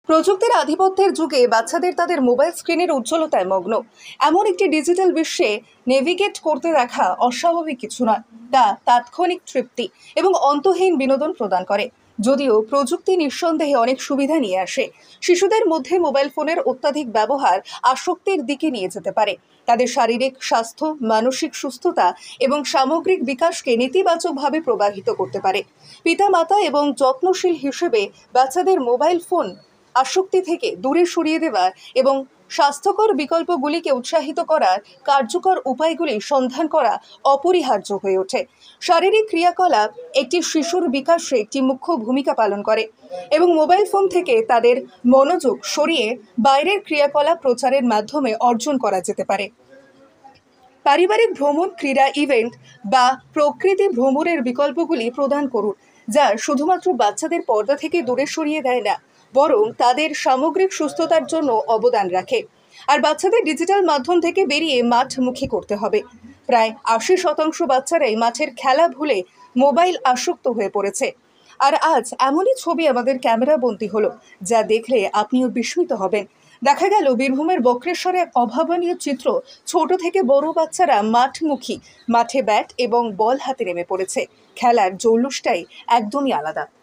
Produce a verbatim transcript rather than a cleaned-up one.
প্রযুক্তির আধিপত্যের যুগে বাচ্চাদের তাদের মোবাইল স্ক্রিনের উজ্জ্বলতায় মগ্ন। এমন একটি ডিজিটাল বিশ্বে নেভিগেট করতে দেখা অস্বাভাবিক কিছু নয়। তা তাৎক্ষণিক তৃপ্তি এবং অন্তহীন বিনোদন প্রদান করে। যদিও প্রযুক্তি নিঃসন্দেহে অনেক সুবিধা নিয়ে আসে, শিশুদের মধ্যে মোবাইল ফোনের অত্যাধিক ব্যবহার আসক্তির দিকে নিয়ে যেতে পারে। তাদের শারীরিক স্বাস্থ্য, মানসিক সুস্থতা এবং সামগ্রিক বিকাশকে নেতিবাচকভাবে প্রভাবিত করতে পারে। পিতামাতা এবং যত্নশীল হিসেবে বাচ্চাদের মোবাইল ফোন আসক্তি থেকে দূরে সরিয়ে দেওয়া এবং স্বাস্থ্যকর বিকল্পগুলিকে উৎসাহিত করার কার্যকর উপায়গুলি সন্ধান করা অপরিহার্য হয়ে ওঠে। শারীরিক ক্রিয়াকলাপ একটি শিশুর বিকাশে একটি মুখ্য ভূমিকা পালন করে এবং মোবাইল ফোন থেকে তাদের মনোযোগ সরিয়ে বাইরের ক্রিয়াকলাপ প্রচারের মাধ্যমে অর্জন করা যেতে পারে। পারিবারিক ভ্রমণ, ক্রীড়া ইভেন্ট বা প্রকৃতি ভ্রমণের বিকল্পগুলি প্রদান করুন, যা শুধুমাত্র বাচ্চাদের পর্দা থেকে দূরে সরিয়ে দেয় না, বরং তাদের সামগ্রিক সুস্থতার জন্য অবদান রাখে। আর বাচ্চাদের ডিজিটাল মাধ্যম থেকে বেরিয়ে মাঠমুখী করতে হবে। প্রায় আশি শতাংশ বাচ্চারাই মাঠের খেলা ভুলে মোবাইল আসক্ত হয়ে পড়েছে। আর আজ এমনই ছবি আমাদের ক্যামেরা বন্দী হলো, যা দেখলে আপনিও বিস্মিত হবেন। দেখা গেল বীরভূমের বক্রেশ্বরে এক অভাবনীয় চিত্র। ছোট থেকে বড় বাচ্চারা মাঠমুখী, মাঠে ব্যাট এবং বল হাতে নেমে পড়েছে। খেলার জৌলুসটাই একদমই আলাদা।